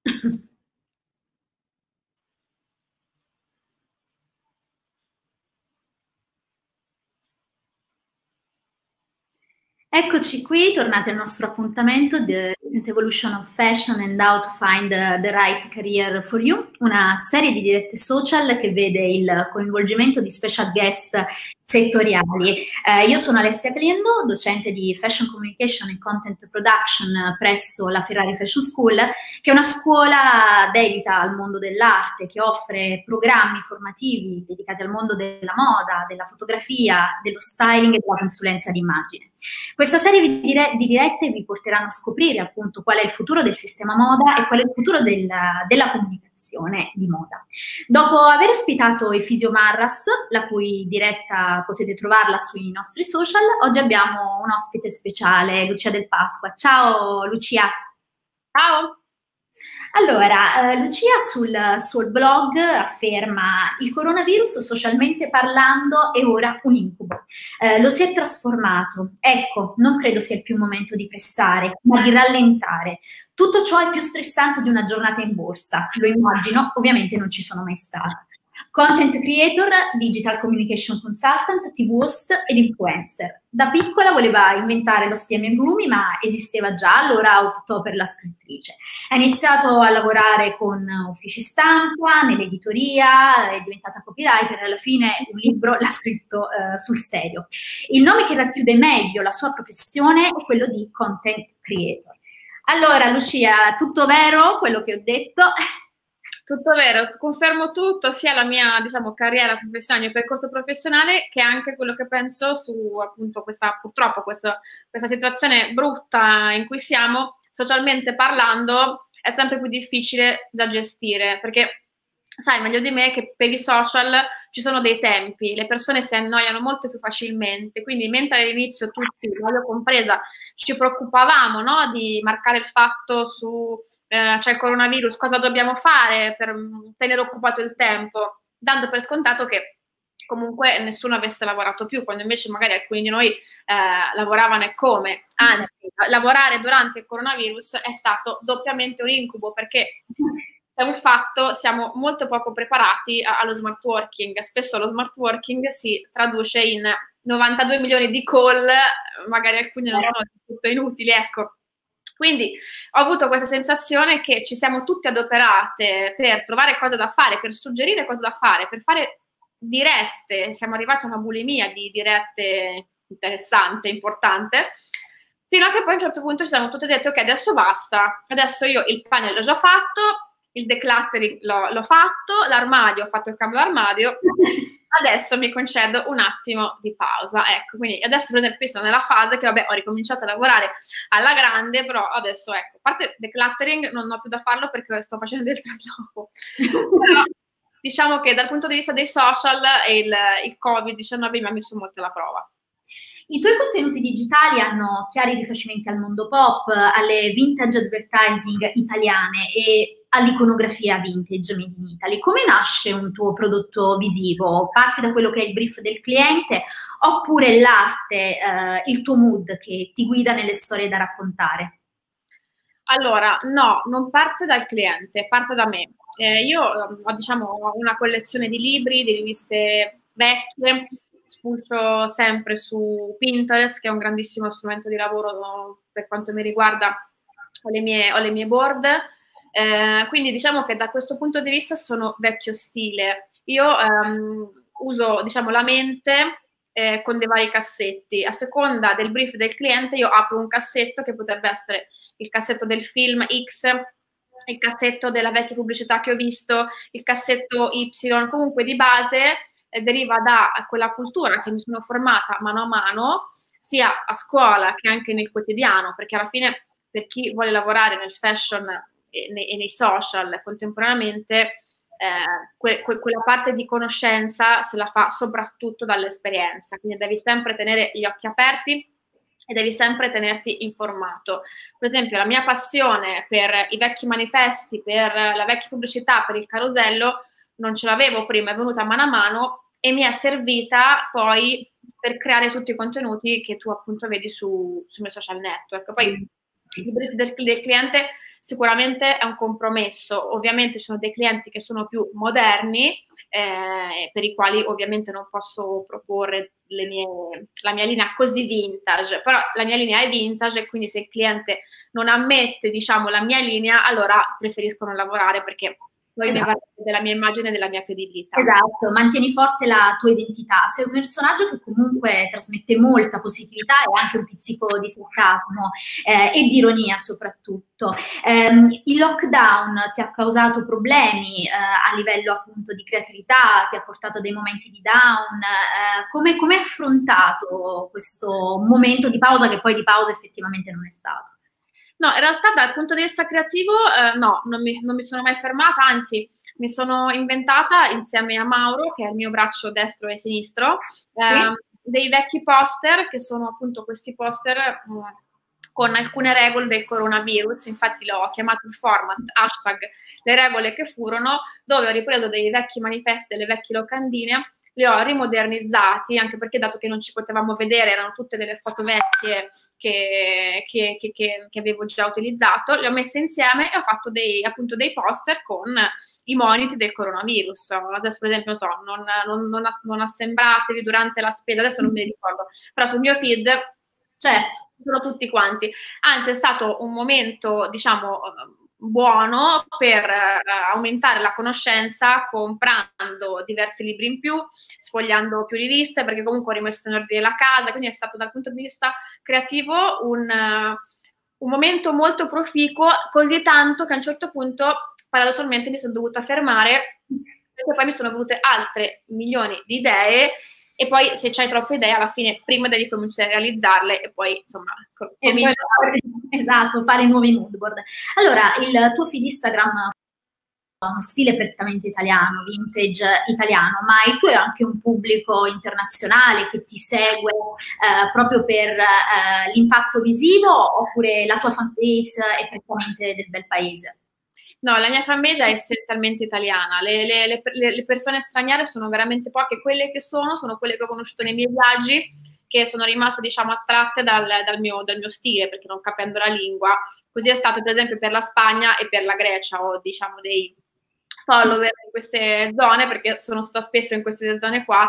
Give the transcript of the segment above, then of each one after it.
Eccoci qui, tornati al nostro appuntamento The Recent Evolution of Fashion and How to Find the Right Career for You, una serie di dirette social che vede il coinvolgimento di special guest settoriali. Io sono Alessia Caliendo, docente di Fashion Communication and Content Production presso la Ferrari Fashion School, che è una scuola dedita al mondo dell'arte, che offre programmi formativi dedicati al mondo della moda, della fotografia, dello styling e della consulenza d'immagine. Questa serie di dirette vi porteranno a scoprire appunto qual è il futuro del sistema moda e qual è il futuro della comunicazione di moda. Dopo aver ospitato Efisio Marras, la cui diretta potete trovarla sui nostri social, oggi abbiamo un ospite speciale, Lucia Del Pasqua. Ciao Lucia! Ciao! Allora, Lucia sul suo blog afferma: il coronavirus, socialmente parlando, è ora un incubo. Lo si è trasformato. Ecco, non credo sia il più momento di pressare, ma di rallentare. Tutto ciò è più stressante di una giornata in borsa. Lo immagino, ovviamente non ci sono mai stata. Content creator, digital communication consultant, TV host ed influencer. Da piccola voleva inventare lo spia amigurumi, ma esisteva già, allora optò per la scrittrice. Ha iniziato a lavorare con uffici stampa, nell'editoria, è diventata copywriter e alla fine un libro l'ha scritto sul serio. Il nome che racchiude meglio la sua professione è quello di content creator. Allora, Lucia, tutto vero quello che ho detto? Tutto vero, confermo tutto, sia la mia, diciamo, carriera professionale, il mio percorso professionale, che anche quello che penso su, appunto, purtroppo questa situazione brutta in cui siamo, socialmente parlando, è sempre più difficile da gestire, perché sai meglio di me che per i social ci sono dei tempi, le persone si annoiano molto più facilmente, quindi mentre all'inizio tutti, io compresa, ci preoccupavamo, no, di marcare il fatto su c'è il coronavirus, cosa dobbiamo fare per tenere occupato il tempo, dando per scontato che comunque nessuno avesse lavorato più, quando invece magari alcuni di noi lavoravano e come. Anzi, lavorare durante il coronavirus è stato doppiamente un incubo, perché è un fatto, siamo molto poco preparati allo smart working. Spesso lo smart working si traduce in 92 milioni di call, magari alcuni non sono tutto inutili, ecco. Quindi ho avuto questa sensazione che ci siamo tutte adoperate per trovare cose da fare, per suggerire cose da fare, per fare dirette. Siamo arrivati a una bulimia di dirette interessante, importante, fino a che poi a un certo punto ci siamo tutti detti: ok, adesso basta, adesso io il panel l'ho già fatto, il decluttering l'ho fatto, l'armadio, ho fatto il cambio armadio, adesso mi concedo un attimo di pausa. Ecco, quindi adesso per esempio qui sono nella fase che vabbè, ho ricominciato a lavorare alla grande, però adesso ecco, a parte decluttering non ho più da farlo perché sto facendo il trasloco. Però diciamo che dal punto di vista dei social il Covid-19 mi ha messo molto alla prova. I tuoi contenuti digitali hanno chiari rifacimenti al mondo pop, alle vintage advertising italiane e all'iconografia vintage made in Italy. Come nasce un tuo prodotto visivo? Parti da quello che è il brief del cliente oppure l'arte, il tuo mood che ti guida nelle storie da raccontare? Allora, no, non parte dal cliente, parte da me. Io ho, diciamo, una collezione di libri, di riviste vecchie, spulcio sempre su Pinterest, che è un grandissimo strumento di lavoro per quanto mi riguarda, ho le mie board, quindi diciamo che da questo punto di vista sono vecchio stile. Io uso, diciamo, la mente con dei vari cassetti. A seconda del brief del cliente io apro un cassetto che potrebbe essere il cassetto del film X, il cassetto della vecchia pubblicità che ho visto, il cassetto Y, comunque di base deriva da quella cultura che mi sono formata mano a mano, sia a scuola che anche nel quotidiano, perché alla fine per chi vuole lavorare nel fashion e nei social contemporaneamente, quella parte di conoscenza se la fa soprattutto dall'esperienza, quindi devi sempre tenere gli occhi aperti e devi sempre tenerti informato. Per esempio, la mia passione per i vecchi manifesti, per la vecchia pubblicità, per il carosello, non ce l'avevo prima, è venuta mano a mano e mi è servita poi per creare tutti i contenuti che tu appunto vedi sui social network. Poi il brief del cliente sicuramente è un compromesso. Ovviamente ci sono dei clienti che sono più moderni, per i quali ovviamente non posso proporre la mia linea così vintage, però la mia linea è vintage e quindi se il cliente non ammette, diciamo, la mia linea, allora preferisco non lavorare perché poi ne va della mia immagine e della mia credibilità. Esatto, mantieni forte la tua identità. Sei un personaggio che comunque trasmette molta positività e anche un pizzico di sarcasmo e di ironia soprattutto. Il lockdown ti ha causato problemi a livello appunto di creatività, ti ha portato a dei momenti di down. Come hai affrontato questo momento di pausa che poi di pausa effettivamente non è stato? No, in realtà dal punto di vista creativo no, non mi sono mai fermata, anzi mi sono inventata insieme a Mauro, che è il mio braccio destro e sinistro, dei vecchi poster che sono appunto questi poster con alcune regole del coronavirus, infatti l'ho chiamato il format hashtag le regole che furono, dove ho ripreso dei vecchi manifesti, delle vecchie locandine, li ho rimodernizzati, anche perché dato che non ci potevamo vedere, erano tutte delle foto vecchie che avevo già utilizzato, le ho messe insieme e ho fatto appunto dei poster con i moniti del coronavirus. Adesso per esempio non assemblatevi durante la spesa, adesso non mi ricordo, però sul mio feed certo sono tutti quanti. Anzi è stato un momento, diciamo, buono per aumentare la conoscenza comprando diversi libri in più, sfogliando più riviste, perché comunque ho rimesso in ordine la casa, quindi è stato dal punto di vista creativo un momento molto proficuo, così tanto che a un certo punto paradossalmente mi sono dovuta fermare perché poi mi sono venute altre milioni di idee e poi se c'hai troppe idee alla fine prima devi cominciare a realizzarle e poi insomma esatto, fare nuovi moodboard. Allora il tuo feed Instagram ha uno stile prettamente italiano, vintage italiano, ma il tuo è anche un pubblico internazionale che ti segue proprio per l'impatto visivo, oppure la tua fanbase è prettamente del bel paese? No, la mia fanbase è essenzialmente italiana, le persone straniere sono veramente poche, quelle che sono quelle che ho conosciuto nei miei viaggi, che sono rimaste, diciamo, attratte dal mio stile, perché non capendo la lingua. Così è stato, per esempio, per la Spagna e per la Grecia, ho, diciamo, dei follower in queste zone, perché sono stata spesso in queste zone qua,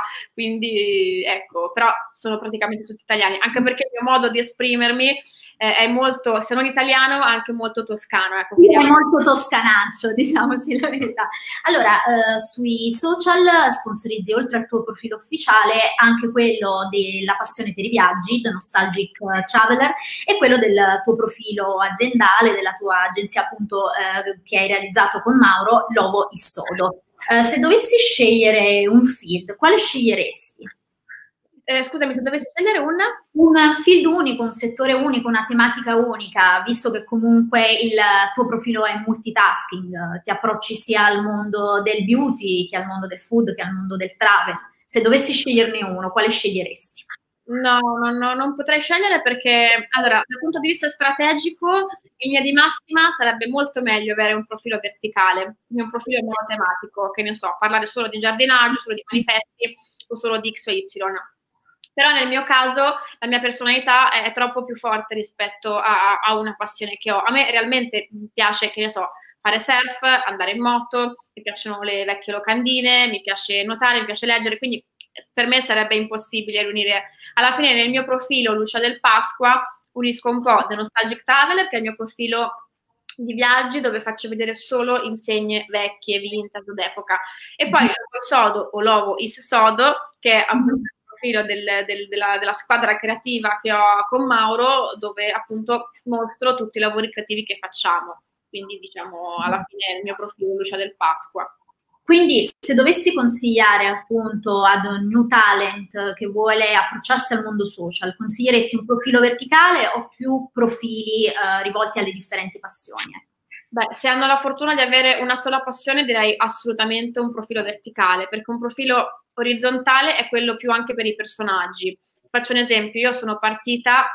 quindi ecco, però sono praticamente tutti italiani, anche perché il mio modo di esprimermi è molto, se non italiano, anche molto toscano. Ecco, è molto toscanaccio, diciamoci la verità. Allora, sui social sponsorizzi oltre al tuo profilo ufficiale anche quello della passione per i viaggi, The Nostalgic Traveler, e quello del tuo profilo aziendale, della tua agenzia appunto che hai realizzato con Mauro, Lovo Issodo. Se dovessi scegliere un feed, quale sceglieresti? Scusami, se dovessi scegliere un field unico, un settore unico, una tematica unica, visto che comunque il tuo profilo è multitasking, ti approcci sia al mondo del beauty che al mondo del food che al mondo del travel. Se dovessi sceglierne uno, quale sceglieresti? No, non potrei scegliere perché, allora, dal punto di vista strategico, in linea di massima sarebbe molto meglio avere un profilo verticale, un profilo monotematico, che ne so, parlare solo di giardinaggio, solo di manifesti o solo di X o Y. Però nel mio caso la mia personalità è troppo più forte rispetto a una passione che ho. A me realmente piace, che ne so, fare surf, andare in moto, mi piacciono le vecchie locandine, mi piace nuotare, mi piace leggere, quindi per me sarebbe impossibile riunire. Alla fine nel mio profilo Lucia del Pasqua unisco un po' The Nostalgic Traveler, che è il mio profilo di viaggi dove faccio vedere solo insegne vecchie, vintage d'epoca, e poi Lovo Sodo o Lovo Is Sodo, che è appunto il profilo della squadra creativa che ho con Mauro, dove appunto mostro tutti i lavori creativi che facciamo. Quindi diciamo alla fine il mio profilo Lucia del Pasqua. Quindi se dovessi consigliare appunto ad un new talent che vuole approcciarsi al mondo social, consiglieresti un profilo verticale o più profili rivolti alle differenti passioni? Beh, se hanno la fortuna di avere una sola passione, direi assolutamente un profilo verticale, perché un profilo orizzontale è quello più anche per i personaggi. Faccio un esempio, io sono partita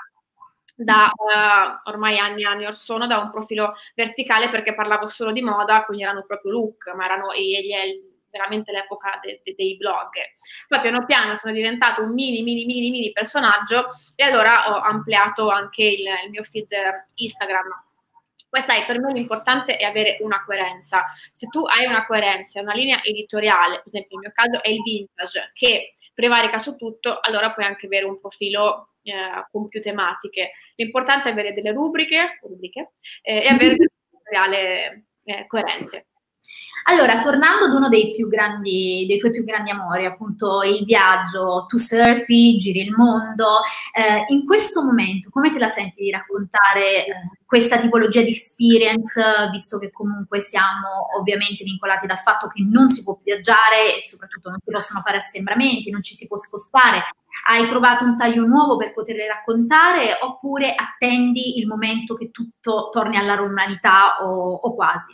da ormai anni or sono da un profilo verticale perché parlavo solo di moda, quindi erano proprio look, ma erano veramente l'epoca dei blogger. Poi piano piano sono diventato un mini personaggio e allora ho ampliato anche il mio feed Instagram. Poi sai, per me l'importante è avere una coerenza. Se tu hai una coerenza, una linea editoriale, per esempio nel mio caso è il vintage, che prevarica su tutto, allora puoi anche avere un profilo con più tematiche. L'importante è avere delle rubriche e avere un editoriale coerente. Allora, tornando ad uno dei tuoi più grandi amori, appunto il viaggio, tu surfi, giri il mondo, in questo momento come te la senti di raccontare questa tipologia di experience, visto che comunque siamo ovviamente vincolati dal fatto che non si può viaggiare e soprattutto non si possono fare assembramenti, non ci si può spostare? Hai trovato un taglio nuovo per poterle raccontare oppure attendi il momento che tutto torni alla normalità o quasi?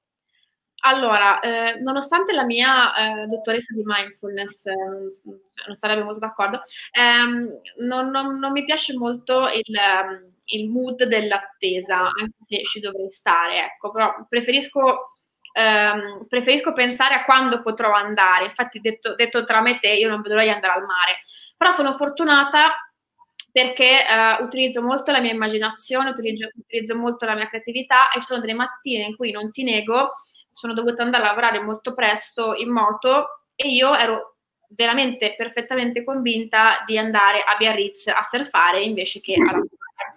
Allora, nonostante la mia dottoressa di mindfulness non sarebbe molto d'accordo, non mi piace molto il mood dell'attesa, anche se ci dovrei stare, ecco, però preferisco pensare a quando potrò andare. Infatti, detto tra me e te, io non vedo l'ora di andare al mare. Però sono fortunata perché utilizzo molto la mia immaginazione, utilizzo molto la mia creatività e ci sono delle mattine in cui, non ti nego, sono dovuta andare a lavorare molto presto in moto e io ero veramente perfettamente convinta di andare a Biarritz a surfare invece che a lavorare.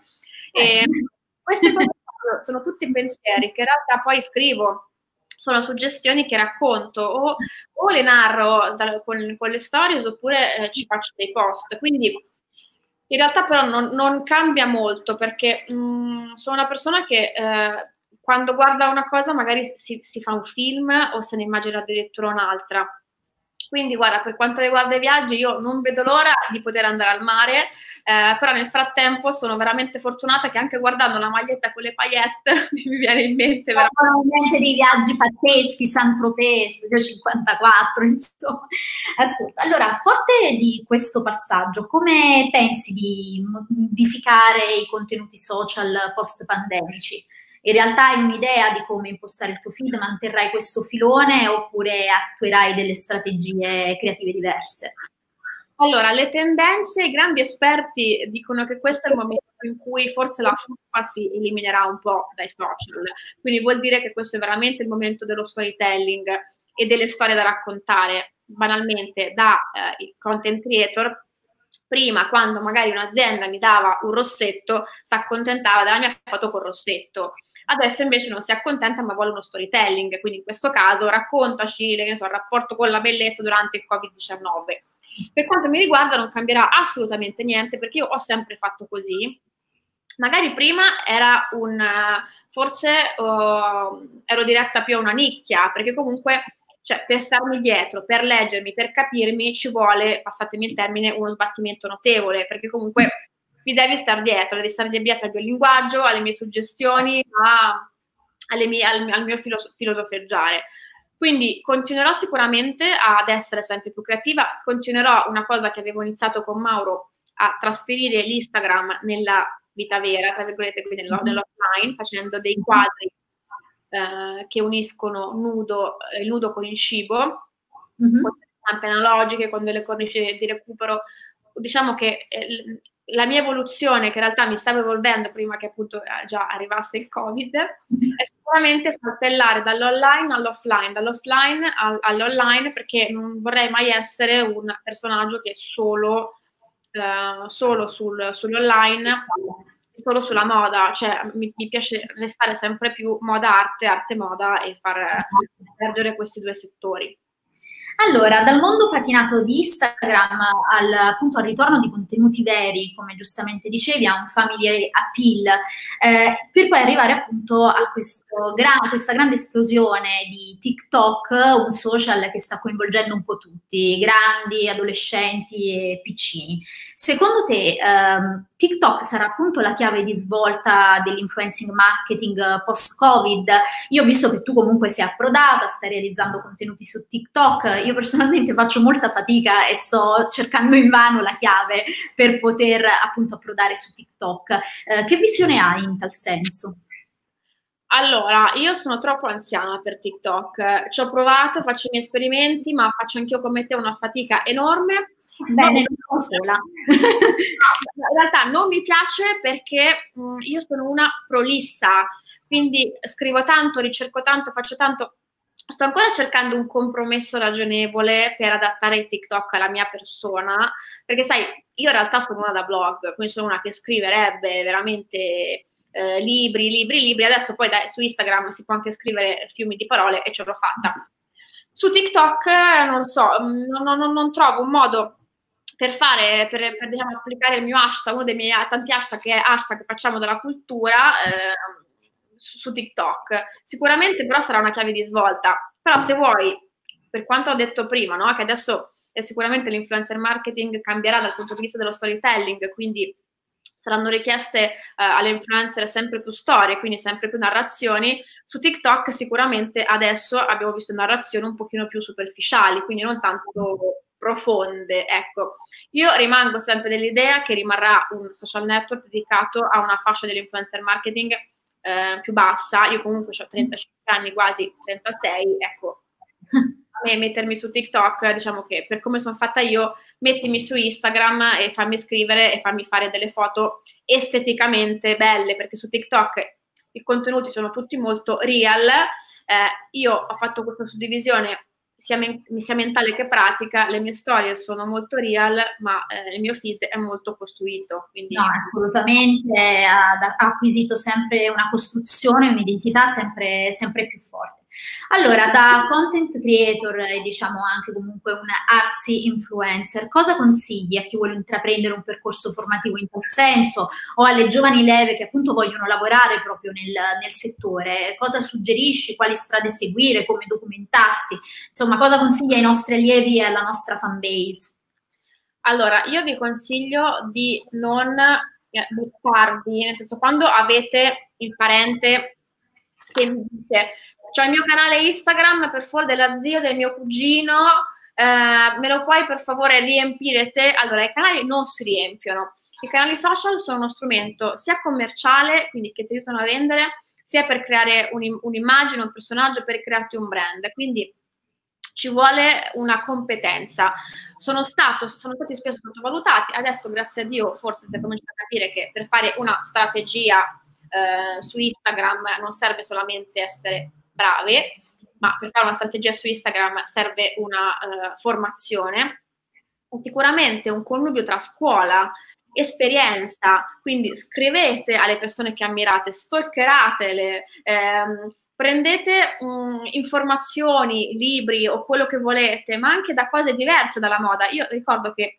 E queste cose sono tutti pensieri che in realtà poi scrivo, sono suggestioni che racconto o le narro con le stories oppure ci faccio dei post. Quindi in realtà però non cambia molto perché sono una persona che quando guarda una cosa magari si fa un film o se ne immagina addirittura un'altra. Quindi guarda, per quanto riguarda i viaggi io non vedo l'ora di poter andare al mare, però nel frattempo sono veramente fortunata che anche guardando la maglietta con le paillette mi viene in mente veramente dei viaggi pazzeschi, Saint-Tropez, 54, insomma, assurdo. Allora, forte di questo passaggio, come pensi di modificare i contenuti social post-pandemici? In realtà hai un'idea di come impostare il tuo feed, manterrai questo filone oppure attuerai delle strategie creative diverse? Allora, le tendenze, i grandi esperti dicono che questo è il momento in cui forse la fuffa si eliminerà un po' dai social, quindi vuol dire che questo è veramente il momento dello storytelling e delle storie da raccontare, banalmente da content creator. Prima, quando magari un'azienda mi dava un rossetto, si accontentava della mia foto col rossetto. Adesso invece non si accontenta ma vuole uno storytelling, quindi in questo caso raccontaci il rapporto con la bellezza durante il Covid-19. Per quanto mi riguarda non cambierà assolutamente niente perché io ho sempre fatto così. Magari prima era forse ero diretta più a una nicchia, perché comunque cioè, per starmi dietro, per leggermi, per capirmi ci vuole, passatemi il termine, uno sbattimento notevole, perché comunque mi devi stare dietro, devi stare dietro al mio linguaggio, alle mie suggestioni, al mio filosofeggiare. Quindi continuerò sicuramente ad essere sempre più creativa, continuerò una cosa che avevo iniziato con Mauro, a trasferire l'Instagram nella vita vera, tra virgolette, quindi nell'offline, facendo dei quadri che uniscono il nudo con il cibo, con delle stampe analogiche, con delle cornici di recupero. Diciamo che la mia evoluzione, che in realtà mi stava evolvendo prima che appunto già arrivasse il Covid, è sicuramente saltellare dall'online all'offline, all'online, perché non vorrei mai essere un personaggio che è solo sull'online, solo sulla moda, cioè mi piace restare sempre più moda-arte, arte-moda e far emergere questi due settori. Allora, dal mondo patinato di Instagram appunto al ritorno di contenuti veri, come giustamente dicevi, a un family appeal, per poi arrivare appunto a questa grande esplosione di TikTok, un social che sta coinvolgendo un po' tutti, grandi, adolescenti e piccini. Secondo te TikTok sarà appunto la chiave di svolta dell'influencing marketing post-Covid? Io ho visto che tu comunque sei approdata, stai realizzando contenuti su TikTok. Io personalmente faccio molta fatica e sto cercando invano la chiave per poter appunto approdare su TikTok. Che visione hai in tal senso? Allora, io sono troppo anziana per TikTok. Ci ho provato, faccio i miei esperimenti, ma faccio anch'io come te una fatica enorme. Bene, non sola. In realtà non mi piace perché io sono una prolissa, quindi scrivo tanto, ricerco tanto, faccio tanto. Sto ancora cercando un compromesso ragionevole per adattare TikTok alla mia persona, perché sai, io in realtà sono una da blog, quindi sono una che scriverebbe veramente libri, adesso poi su Instagram si può anche scrivere fiumi di parole e ce l'ho fatta. Su TikTok non lo so, non trovo un modo per fare, per diciamo, applicare il mio hashtag, uno dei miei tanti hashtag che è hashtag che facciamo della cultura, su TikTok. Sicuramente però sarà una chiave di svolta, però se vuoi, per quanto ho detto prima, no? Che adesso sicuramente l'influencer marketing cambierà dal punto di vista dello storytelling, quindi saranno richieste alle influencer sempre più storie, quindi sempre più narrazioni. Su TikTok sicuramente adesso abbiamo visto narrazioni un pochino più superficiali, quindi non tanto profonde, ecco. Io rimango sempre dell'idea che rimarrà un social network dedicato a una fascia dell'influencer marketing più bassa. Io comunque ho 35 anni, quasi 36, ecco. A me mettermi su TikTok, diciamo che per come sono fatta io, mettimi su Instagram e fammi scrivere e fammi fare delle foto esteticamente belle, perché su TikTok i contenuti sono tutti molto real. Io ho fatto questa suddivisione sia mentale che pratica, le mie storie sono molto real, ma il mio feed è molto costruito. Quindi... No, assolutamente, ha acquisito sempre una costruzione, un'identità sempre più forte. Allora, da content creator e diciamo anche comunque un artsy influencer, cosa consigli a chi vuole intraprendere un percorso formativo in tal senso o alle giovani leve che appunto vogliono lavorare proprio nel settore? Cosa suggerisci? Quali strade seguire? Come documentarsi? Insomma, cosa consigli ai nostri allievi e alla nostra fan base? Allora, io vi consiglio di non buttarvi, nel senso, quando avete il parente che vi dice c'ho il mio canale Instagram, per favore, della zia, del mio cugino, me lo puoi per favore riempire te? Allora, i canali non si riempiono. I canali social sono uno strumento sia commerciale, quindi che ti aiutano a vendere, sia per creare un'immagine, un personaggio, per crearti un brand. Quindi ci vuole una competenza. Sono stati spesso sottovalutati, adesso grazie a Dio forse si comincia a capire che per fare una strategia su Instagram non serve solamente essere brave, ma per fare una strategia su Instagram serve una formazione e sicuramente un connubio tra scuola, esperienza, quindi scrivete alle persone che ammirate, stalkeratele, prendete informazioni, libri o quello che volete, ma anche da cose diverse dalla moda. Io ricordo che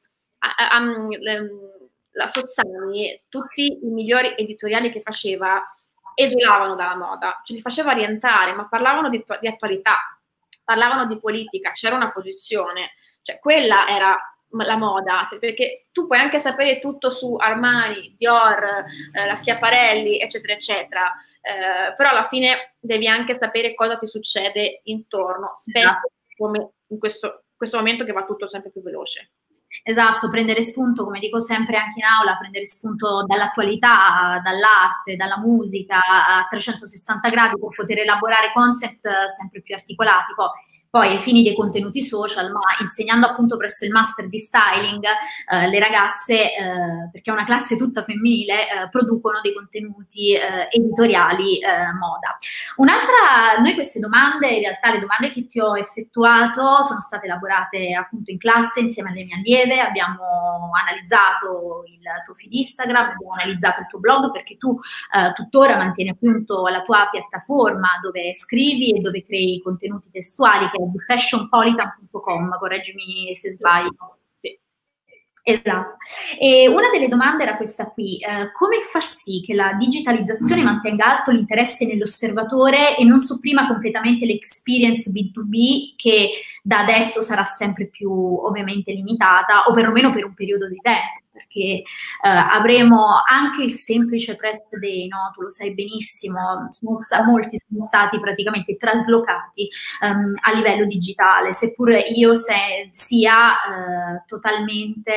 la Sozzani, tutti i migliori editoriali che faceva esulavano dalla moda, ce li faceva rientrare, ma parlavano di attualità, parlavano di politica, c'era una posizione, cioè quella era la moda, perché tu puoi anche sapere tutto su Armani, Dior, la Schiaparelli, eccetera, eccetera, però alla fine devi anche sapere cosa ti succede intorno, specie come in questo momento che va tutto sempre più veloce. Esatto, prendere spunto, come dico sempre anche in aula, prendere spunto dall'attualità, dall'arte, dalla musica a 360 gradi per poter elaborare concept sempre più articolati. Poi ai fini dei contenuti social, ma insegnando appunto presso il master di styling, le ragazze, perché è una classe tutta femminile, producono dei contenuti editoriali moda. Noi queste domande, in realtà le domande che ti ho effettuato sono state elaborate appunto in classe insieme alle mie allieve, abbiamo analizzato il tuo feed Instagram, abbiamo analizzato il tuo blog perché tu tuttora mantieni appunto la tua piattaforma dove scrivi e dove crei contenuti testuali che è di fashionpolitan.com, correggimi se sbaglio. Sì. Esatto. E una delle domande era questa qui, come far sì che la digitalizzazione mantenga alto l'interesse nell'osservatore e non sopprima completamente l'experience B2B che da adesso sarà sempre più ovviamente limitata o perlomeno per un periodo di tempo, perché avremo anche il semplice press day, no? Tu lo sai benissimo, molti sono stati praticamente traslocati a livello digitale, seppur io sia totalmente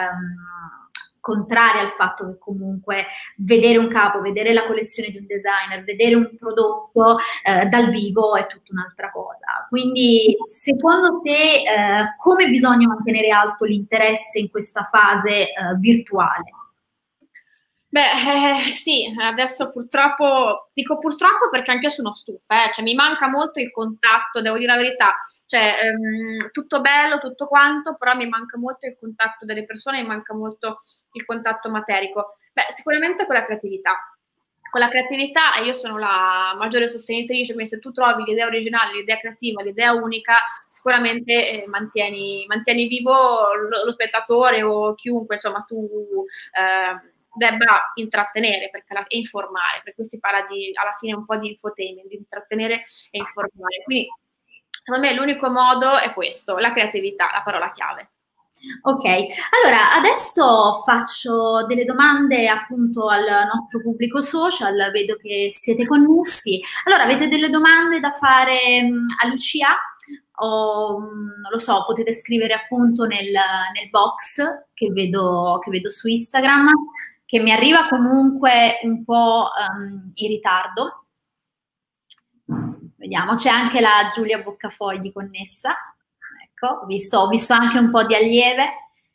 contraria al fatto che comunque vedere un capo, vedere la collezione di un designer, vedere un prodotto dal vivo è tutta un'altra cosa. Quindi secondo te come bisogna mantenere alto l'interesse in questa fase virtuale? Beh, sì, adesso purtroppo, dico purtroppo perché anche io sono stufa, cioè mi manca molto il contatto, devo dire la verità, cioè tutto bello, tutto quanto, però mi manca molto il contatto delle persone, mi manca molto il contatto materico. Beh, sicuramente con la creatività. Con la creatività, e io sono la maggiore sostenitrice, quindi se tu trovi l'idea originale, l'idea creativa, l'idea unica, sicuramente mantieni vivo lo spettatore o chiunque, insomma, tu debba intrattenere e informare, per cui si parla di, alla fine un po' di infotainment, di intrattenere e informare. Quindi, secondo me, l'unico modo è questo, la creatività, la parola chiave. Ok, allora adesso faccio delle domande appunto al nostro pubblico social, vedo che siete connessi. Allora, avete delle domande da fare a Lucia? O non lo so, potete scrivere appunto nel box che vedo su Instagram, che mi arriva comunque un po' in ritardo. Vediamo, c'è anche la Giulia Boccafogli connessa. Ecco, ho visto anche un po' di allieve.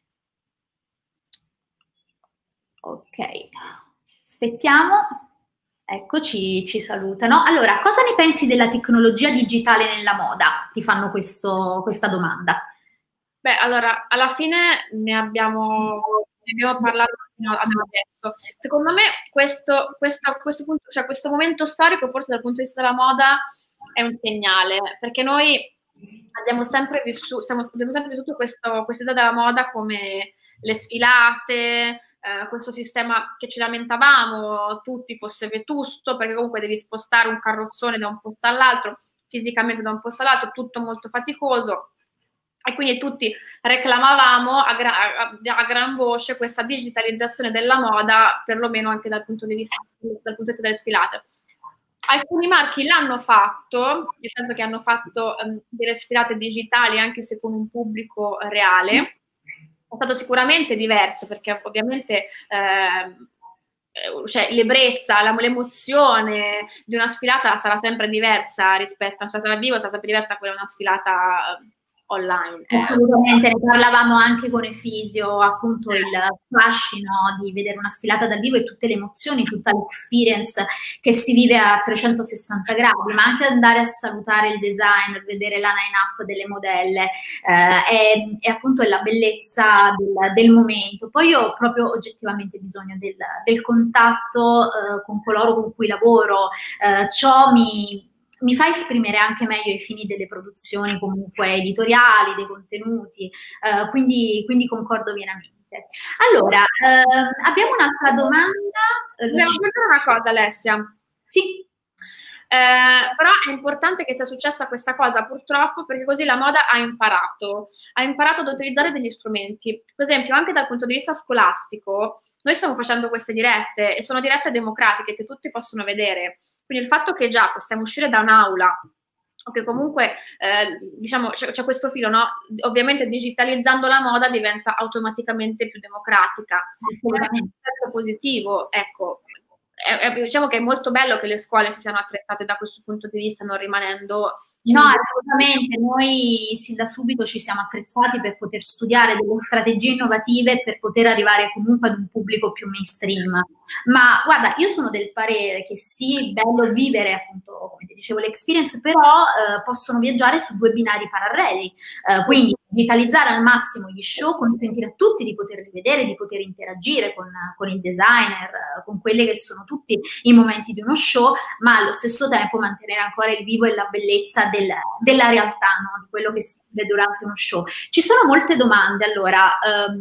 Ok, aspettiamo. Ecco, ci salutano. Allora, cosa ne pensi della tecnologia digitale nella moda? Ti fanno questa domanda. Beh, allora, alla fine ne abbiamo parlato fino ad adesso. Secondo me questo punto, cioè questo momento storico, forse dal punto di vista della moda, è un segnale, perché noi abbiamo sempre vissuto questa idea della moda come le sfilate, questo sistema che ci lamentavamo, tutti fosse vetusto, perché comunque devi spostare un carrozzone da un posto all'altro, fisicamente da un posto all'altro, tutto molto faticoso. E quindi tutti reclamavamo a gran voce questa digitalizzazione della moda, perlomeno anche dal punto di vista delle sfilate. Alcuni marchi l'hanno fatto, nel senso che hanno fatto delle sfilate digitali anche se con un pubblico reale. È stato sicuramente diverso perché ovviamente cioè, l'ebbrezza, l'emozione di una sfilata sarà sempre diversa rispetto a una sfilata dal vivo, sarà sempre diversa da quella di una sfilata online. Assolutamente, ne parlavamo anche con Efisio, appunto il fascino di vedere una sfilata dal vivo e tutte le emozioni, tutta l'experience che si vive a 360 gradi, ma anche andare a salutare il designer, vedere la line-up delle modelle, e appunto la bellezza del momento. Poi io ho proprio oggettivamente bisogno del contatto con coloro con cui lavoro, ciò mi fa esprimere anche meglio ai fini delle produzioni comunque editoriali, dei contenuti, quindi concordo pienamente. Allora, abbiamo un'altra domanda. Devo aggiungere una cosa, Alessia. Sì. Però è importante che sia successa questa cosa, purtroppo, perché così la moda ha imparato ad utilizzare degli strumenti. Per esempio, anche dal punto di vista scolastico, noi stiamo facendo queste dirette e sono dirette democratiche che tutti possono vedere. Quindi il fatto che già possiamo uscire da un'aula o che comunque diciamo c'è questo filo, no? Ovviamente digitalizzando la moda diventa automaticamente più democratica. È un aspetto positivo, ecco. Diciamo che è molto bello che le scuole si siano attrezzate da questo punto di vista, non rimanendo... No, assolutamente, noi sin da subito ci siamo attrezzati per poter studiare delle strategie innovative per poter arrivare comunque ad un pubblico più mainstream. Ma guarda, io sono del parere che sì, bello vivere appunto, come ti dicevo, l'experience, però possono viaggiare su due binari paralleli, quindi digitalizzare al massimo gli show, consentire a tutti di poterli vedere, di poter interagire con il designer, con quelli che sono tutti i momenti di uno show, ma allo stesso tempo mantenere ancora il vivo e la bellezza della realtà, no? Di quello che si vede durante uno show. Ci sono molte domande, allora,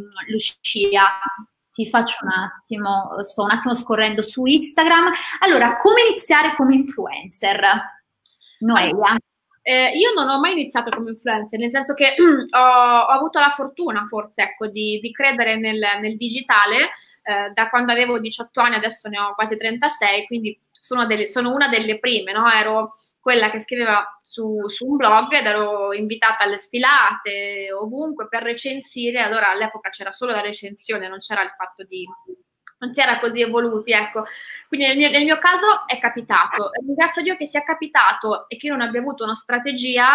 Lucia, ti faccio un attimo, sto un attimo scorrendo su Instagram. Allora, come iniziare come influencer? Noelia. Io non ho mai iniziato come influencer, nel senso che ho avuto la fortuna, forse, ecco, di credere nel digitale da quando avevo 18 anni, adesso ne ho quasi 36, quindi sono una delle prime, no? Ero quella che scriveva su un blog ed ero invitata alle sfilate ovunque per recensire. Allora all'epoca c'era solo la recensione, non c'era il fatto di... non si era così evoluti, ecco. Quindi nel mio caso è capitato. Ringrazio Dio che sia capitato e che io non abbia avuto una strategia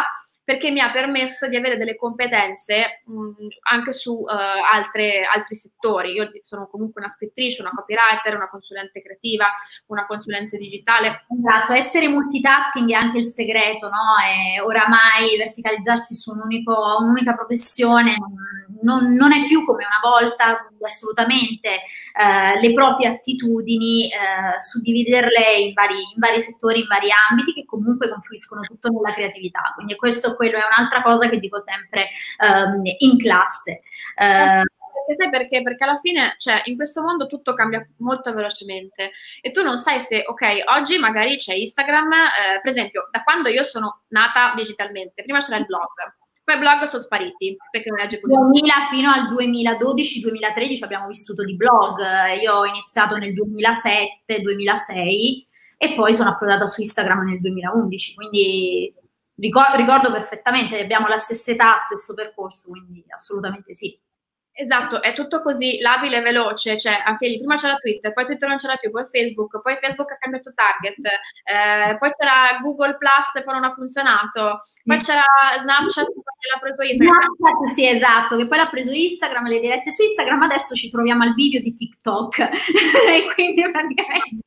perché mi ha permesso di avere delle competenze anche su altri settori. Io sono comunque una scrittrice, una copywriter, una consulente creativa, una consulente digitale. Esatto, essere multitasking è anche il segreto, no? E oramai verticalizzarsi su un'unica professione non è più come una volta, quindi assolutamente le proprie attitudini, suddividerle in vari settori, in vari ambiti che comunque confluiscono tutto nella creatività. Quindi quello è un'altra cosa che dico sempre in classe. Sai perché? Perché alla fine, cioè, in questo mondo tutto cambia molto velocemente e tu non sai se, ok, oggi magari c'è Instagram, per esempio, da quando io sono nata digitalmente, prima c'era il blog, poi i blog sono spariti, perché non legge 2000 fino al 2012-2013 abbiamo vissuto di blog, io ho iniziato nel 2007-2006 e poi sono approdata su Instagram nel 2011, quindi ricordo perfettamente, abbiamo la stessa età, stesso percorso, quindi assolutamente sì. Esatto, è tutto così labile e veloce, cioè anche lì prima c'era Twitter, poi Twitter non c'era più, poi Facebook ha cambiato target, poi c'era Google Plus e poi non ha funzionato, poi c'era Snapchat che poi l'ha preso Instagram. Snapchat, sì, esatto, che poi l'ha preso Instagram, le dirette su Instagram, adesso ci troviamo al video di TikTok e quindi praticamente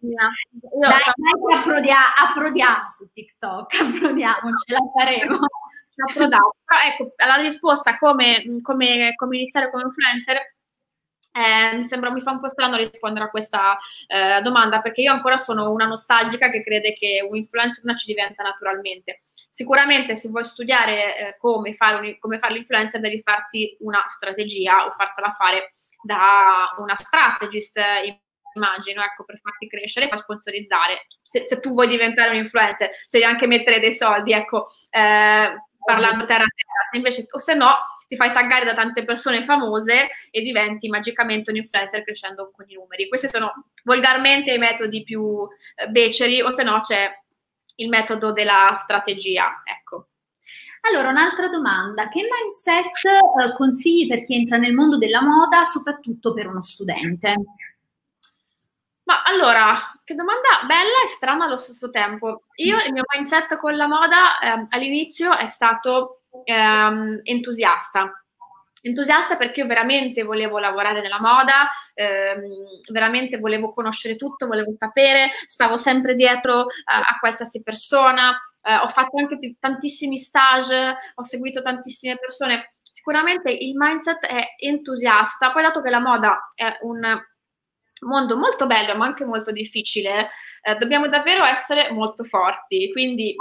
approdiamo su TikTok, approdiamo, ce la faremo. Però ecco, alla risposta come iniziare come influencer, mi fa un po' strano rispondere a questa domanda, perché io ancora sono una nostalgica che crede che un influencer ci diventa naturalmente. Sicuramente se vuoi studiare come fare l'influencer devi farti una strategia o fartela fare da una strategist, immagino, ecco, per farti crescere e poi sponsorizzare. Se tu vuoi diventare un influencer, devi anche mettere dei soldi, ecco, parlando terra a terra, invece, o se no ti fai taggare da tante persone famose e diventi magicamente un influencer crescendo con i numeri. Questi sono volgarmente i metodi più beceri, o se no c'è il metodo della strategia, ecco. Allora, un'altra domanda, che mindset consigli per chi entra nel mondo della moda, soprattutto per uno studente? Ma allora, che domanda bella e strana allo stesso tempo. Io, il mio mindset con la moda all'inizio è stato entusiasta. Entusiasta perché io veramente volevo lavorare nella moda, veramente volevo conoscere tutto, volevo sapere, stavo sempre dietro a qualsiasi persona, ho fatto anche tantissimi stage, ho seguito tantissime persone. Sicuramente il mindset è entusiasta, poi dato che la moda è un mondo molto bello ma anche molto difficile, dobbiamo davvero essere molto forti, quindi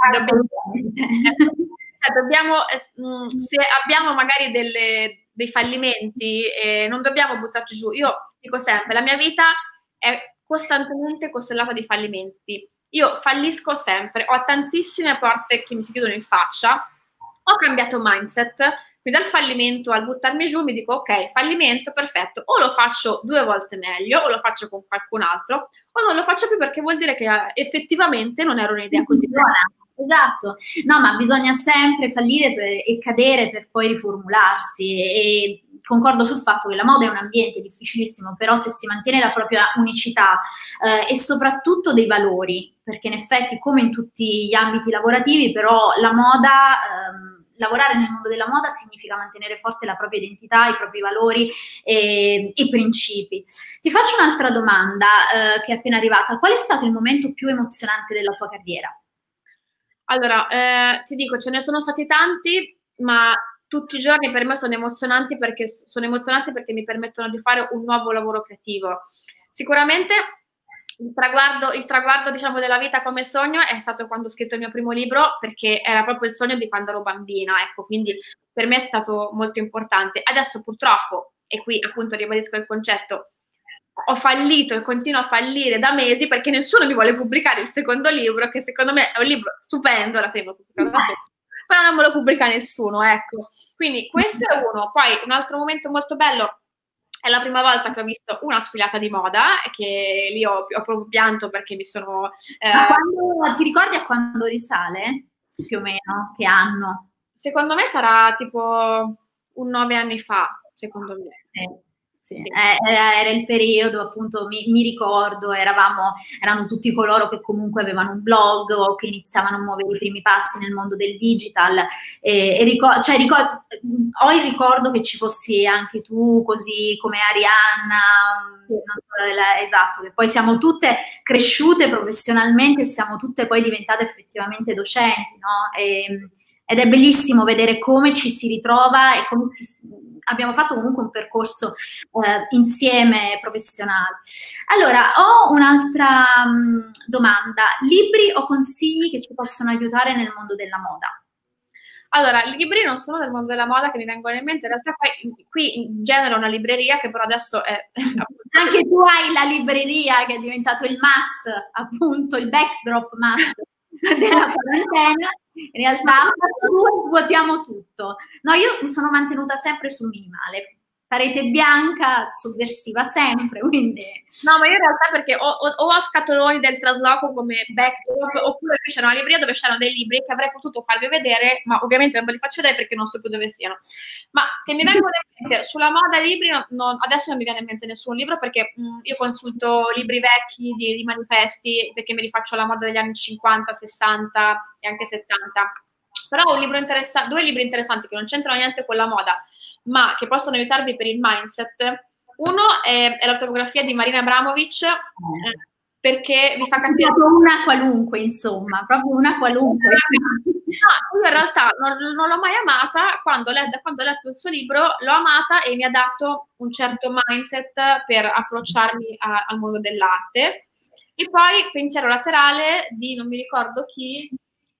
se abbiamo magari dei fallimenti, non dobbiamo buttarci giù. Io dico sempre, la mia vita è costantemente costellata di fallimenti. Io fallisco sempre, ho tantissime porte che mi si chiudono in faccia, ho cambiato mindset, quindi dal fallimento al buttarmi giù mi dico ok, fallimento, perfetto, o lo faccio 2 volte meglio, o lo faccio con qualcun altro, o non lo faccio più perché vuol dire che effettivamente non era un'idea così buona. Esatto, no, ma bisogna sempre fallire e cadere per poi riformularsi e concordo sul fatto che la moda è un ambiente difficilissimo, però se si mantiene la propria unicità e soprattutto dei valori, perché in effetti come in tutti gli ambiti lavorativi, però la moda, lavorare nel mondo della moda significa mantenere forte la propria identità, i propri valori e principi. Ti faccio un'altra domanda che è appena arrivata. Qual è stato il momento più emozionante della tua carriera? Allora, ti dico, ce ne sono stati tanti, ma tutti i giorni per me sono emozionanti perché mi permettono di fare un nuovo lavoro creativo. Sicuramente il traguardo diciamo della vita come sogno è stato quando ho scritto il mio primo libro, perché era proprio il sogno di quando ero bambina, ecco, quindi per me è stato molto importante. Adesso purtroppo, e qui appunto ribadisco il concetto, ho fallito e continuo a fallire da mesi perché nessuno mi vuole pubblicare il secondo libro, che secondo me è un libro stupendo, alla fine l'ho pubblicato da solo, però non me lo pubblica nessuno, ecco. Quindi questo è uno. Poi un altro momento molto bello è la prima volta che ho visto una sfilata di moda, e che lì ho proprio pianto perché mi sono... ti ricordi a quando risale? Più o meno, che anno? Secondo me sarà tipo un 9 anni fa, secondo me. Sì, Sì. era il periodo, appunto, mi ricordo, erano tutti coloro che comunque avevano un blog o che iniziavano a muovere i primi passi nel mondo del digital ho il ricordo che ci fossi anche tu, così come Arianna, Sì. non so, esatto, che poi siamo tutte cresciute professionalmente e siamo tutte poi diventate effettivamente docenti, no? Ed è bellissimo vedere come ci si ritrova e come abbiamo fatto comunque un percorso insieme professionale. Allora, ho un'altra domanda. Libri o consigli che ci possono aiutare nel mondo della moda? Allora, i libri non sono del mondo della moda che mi vengono in mente, in realtà poi qui in genere ho una libreria che però adesso è... Anche tu hai la libreria che è diventato il must, appunto, il backdrop must della quarantena. In realtà vuotiamo tutto. No, io mi sono mantenuta sempre sul minimale, parete bianca, sovversiva sempre, quindi... No, ma io in realtà perché o ho scatoloni del trasloco come backdrop, oppure qui c'era una libreria dove c'erano dei libri che avrei potuto farvi vedere, ma ovviamente non ve li faccio vedere perché non so più dove siano. Ma che mi vengono in mente, sulla moda e libri, adesso non mi viene in mente nessun libro perché io consulto libri vecchi di manifesti, perché mi rifaccio la moda degli anni 50, 60 e anche 70. Però ho un libro due libri interessanti che non c'entrano niente con la moda, ma che possono aiutarvi per il mindset. Uno è l'autografia di Marina Abramovic, perché vi fa capire... Una qualunque, insomma, proprio una qualunque. No, io in realtà non l'ho mai amata, quando ho letto il suo libro l'ho amata e mi ha dato un certo mindset per approcciarmi al mondo dell'arte. E poi pensiero laterale di non mi ricordo chi,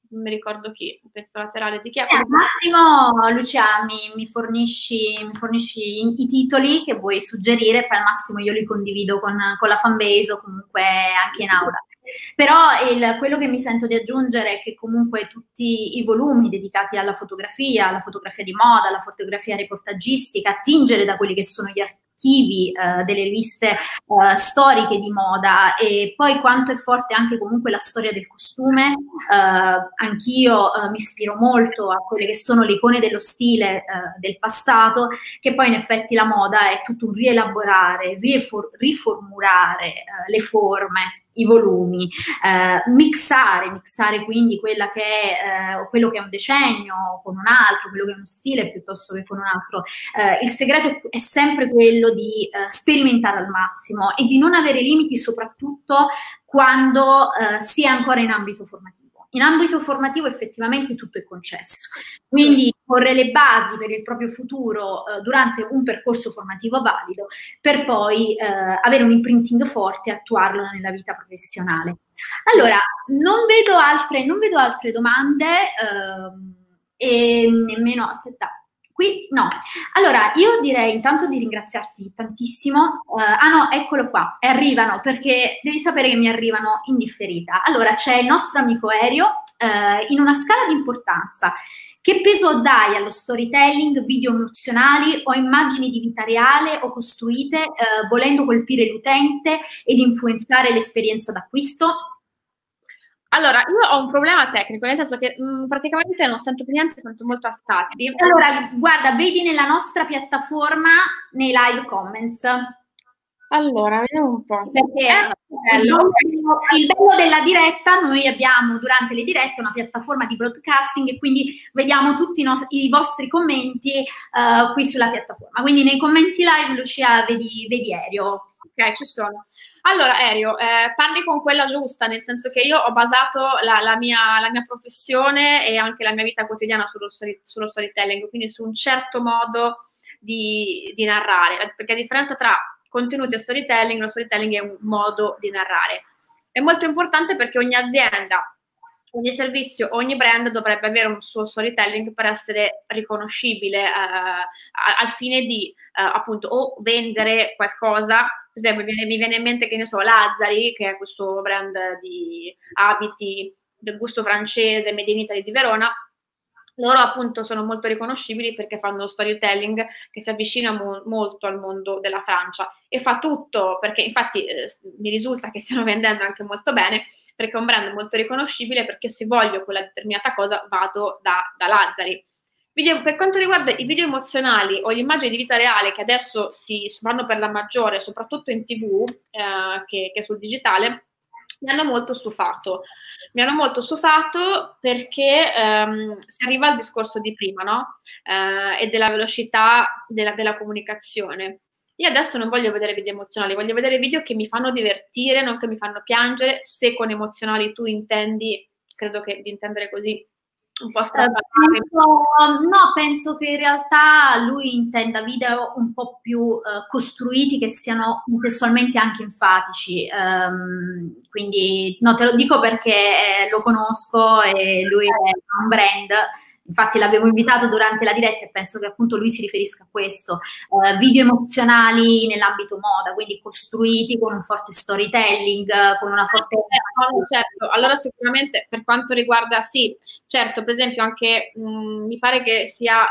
il pensiero laterale di chi è. Al massimo, Lucia, mi fornisci i titoli che vuoi suggerire, poi al massimo io li condivido con la fanbase o comunque anche in aula. Però quello che mi sento di aggiungere è che comunque tutti i volumi dedicati alla fotografia di moda, alla fotografia reportaggistica, attingere da quelli che sono gli archivi delle riviste storiche di moda, e poi quanto è forte anche comunque la storia del costume. Anch'io mi ispiro molto a quelle che sono le icone dello stile del passato, che poi in effetti la moda è tutto un rielaborare, riformulare le forme, i volumi, mixare quindi quello che è un decennio con un altro, quello che è uno stile piuttosto che con un altro. Il segreto è sempre quello di sperimentare al massimo e di non avere limiti, soprattutto quando si è ancora in ambito formativo. In ambito formativo effettivamente tutto è concesso, quindi porre le basi per il proprio futuro durante un percorso formativo valido, per poi avere un imprinting forte e attuarlo nella vita professionale. Allora, non vedo altre domande e nemmeno, aspetta, qui no. Allora, io direi intanto di ringraziarti tantissimo. No, eccolo qua, arrivano, perché devi sapere che mi arrivano in differita. Allora, c'è il nostro amico Erio, in una scala di importanza. Che peso dai allo storytelling, video emozionali o immagini di vita reale o costruite volendo colpire l'utente ed influenzare l'esperienza d'acquisto? Allora, io ho un problema tecnico, nel senso che praticamente non sento più niente, sento molto a scatti. Allora, guarda, vedi nella nostra piattaforma, nei live comments. Allora, vediamo un po'. Perché il bello della diretta, noi abbiamo durante le dirette una piattaforma di broadcasting e quindi vediamo tutti i vostri commenti qui sulla piattaforma. Quindi nei commenti live, Lucia, vedi Erio. Ok, ci sono. Allora, Erio, parli con quella giusta, nel senso che io ho basato la mia professione e anche la mia vita quotidiana sullo storytelling, quindi su un certo modo di narrare, perché a differenza tra contenuti e storytelling, lo storytelling è un modo di narrare. È molto importante perché ogni azienda, ogni servizio, ogni brand dovrebbe avere un suo storytelling per essere riconoscibile al fine di appunto o vendere qualcosa. Per esempio mi viene in mente, che ne so, Lazzari, che è questo brand di abiti del gusto francese, Made in Italy di Verona. Loro appunto sono molto riconoscibili perché fanno storytelling che si avvicina molto al mondo della Francia e fa tutto, perché infatti mi risulta che stiano vendendo anche molto bene, perché è un brand molto riconoscibile, perché se voglio quella determinata cosa vado da Lazzari. Per quanto riguarda i video emozionali o le immagini di vita reale che adesso si vanno per la maggiore, soprattutto in TV che sul digitale, mi hanno molto stufato. Mi hanno molto stufato perché si arriva al discorso di prima, no? E della velocità della comunicazione. Io adesso non voglio vedere video emozionali, voglio vedere video che mi fanno divertire, non che mi fanno piangere. Se con emozionali tu intendi, credo che di intendere così un po' penso che in realtà lui intenda video un po' più costruiti, che siano contestualmente anche enfatici, quindi no, te lo dico perché lo conosco e lui è un brand. Infatti l'avevo invitato durante la diretta e penso che appunto lui si riferisca a questo, video emozionali nell'ambito moda, quindi costruiti con un forte storytelling, con una forte... certo, allora sicuramente per quanto riguarda, sì, certo, per esempio anche, mi pare che sia,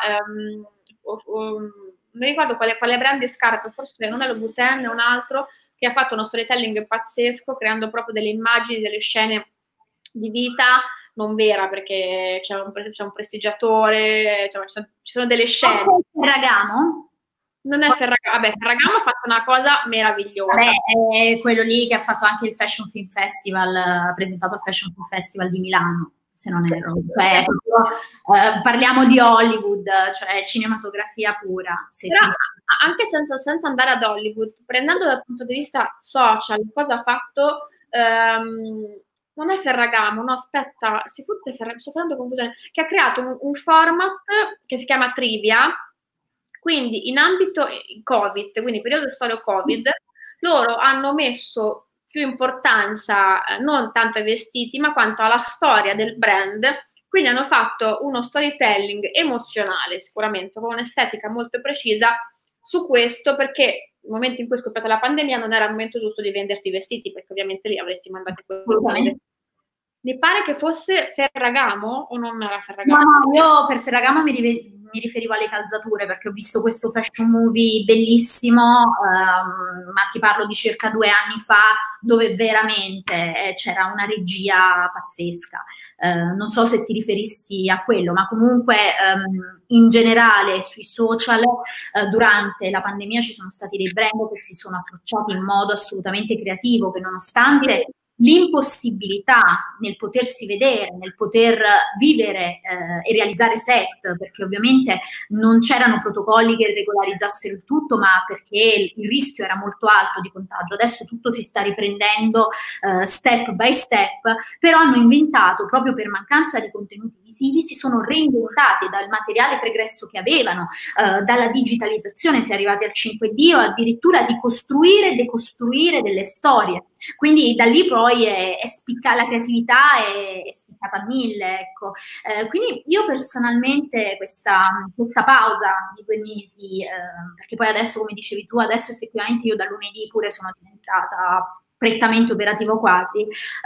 non mi ricordo quale brand di scarpe, forse non è lo Buten, è un altro, che ha fatto uno storytelling pazzesco, creando proprio delle immagini, delle scene di vita non vera, perché c'è un prestigiatore, cioè, ci sono delle scene. Ferragamo? Non è Ferragamo, vabbè, Ferragamo ha fatto una cosa meravigliosa. Vabbè, è quello lì che ha fatto anche il Fashion Film Festival, ha presentato il Fashion Film Festival di Milano, se non erro. Cioè, parliamo di Hollywood, cioè cinematografia pura. Però anche senza andare ad Hollywood, prendendo dal punto di vista social, cosa ha fatto... non è Ferragamo, no, aspetta, forse sto facendo confusione, che ha creato un format che si chiama Trivia, quindi in ambito Covid, quindi periodo storico Covid, loro hanno messo più importanza non tanto ai vestiti, ma quanto alla storia del brand, quindi hanno fatto uno storytelling emozionale, sicuramente, con un'estetica molto precisa su questo, perché nel momento in cui è scoppiata la pandemia non era il momento giusto di venderti i vestiti, perché ovviamente lì avresti mandato quello. Mi pare che fosse Ferragamo o non era Ferragamo? No, io per Ferragamo mi riferivo alle calzature, perché ho visto questo fashion movie bellissimo, ma ti parlo di circa 2 anni fa, dove veramente c'era una regia pazzesca. Non so se ti riferissi a quello, ma comunque in generale sui social durante la pandemia ci sono stati dei brand che si sono approcciati in modo assolutamente creativo, che nonostante l'impossibilità nel potersi vedere, nel poter vivere e realizzare set, perché ovviamente non c'erano protocolli che regolarizzassero il tutto, ma perché il rischio era molto alto di contagio. Adesso tutto si sta riprendendo step by step, però hanno inventato, proprio per mancanza di contenuti visivi, si sono reinventati dal materiale pregresso che avevano, dalla digitalizzazione si è arrivati al 5D o addirittura di costruire e decostruire delle storie. Quindi da lì poi la creatività è spiccata a 1000, ecco. Quindi io personalmente questa pausa di 2 mesi, perché poi adesso, come dicevi tu, adesso effettivamente io da lunedì pure sono diventata prettamente operativo quasi,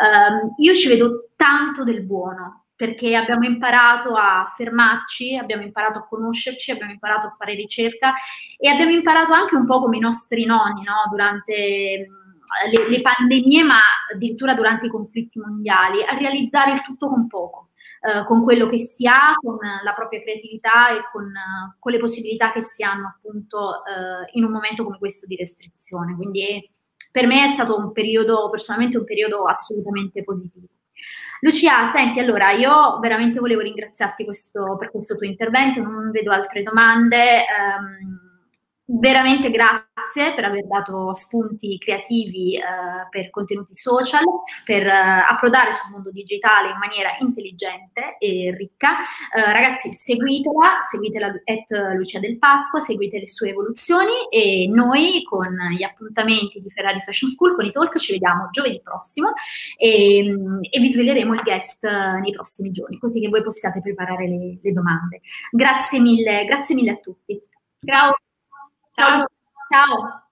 io ci vedo tanto del buono, perché abbiamo imparato a fermarci, abbiamo imparato a conoscerci, abbiamo imparato a fare ricerca e abbiamo imparato anche un po' come i nostri nonni, no? Durante le pandemie, ma addirittura durante i conflitti mondiali, a realizzare il tutto con poco, con quello che si ha, con la propria creatività e con le possibilità che si hanno appunto in un momento come questo di restrizione. Quindi per me è stato un periodo, personalmente un periodo assolutamente positivo. Lucia, senti, allora io veramente volevo ringraziarti per questo tuo intervento, non vedo altre domande. Veramente grazie per aver dato spunti creativi per contenuti social, per approdare sul mondo digitale in maniera intelligente e ricca. Ragazzi, seguitela @Lucia Del Pasqua, seguite le sue evoluzioni e noi con gli appuntamenti di Ferrari Fashion School, con i talk, ci vediamo giovedì prossimo e vi sveleremo il guest nei prossimi giorni, così che voi possiate preparare le domande. Grazie mille a tutti. Ciao. Ciao. Ciao.